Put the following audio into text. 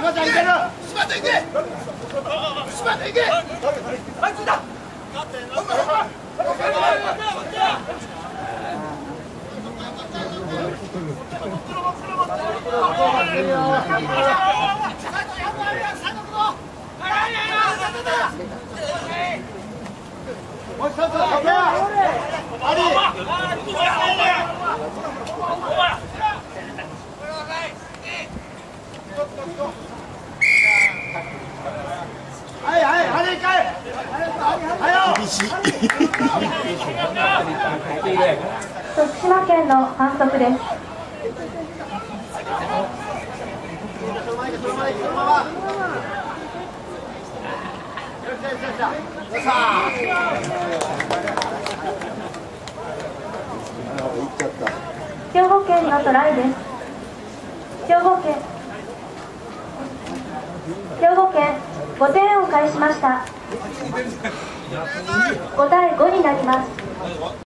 島ちゃんいける。島ちゃんいけ。島ちゃんいけ。はい、ついた。もう一つ。あり。はいはい、あれかい。はよ。厳しい。 徳島県の反則です。兵庫県のトライです。兵庫県5点を返しました。5対5になります。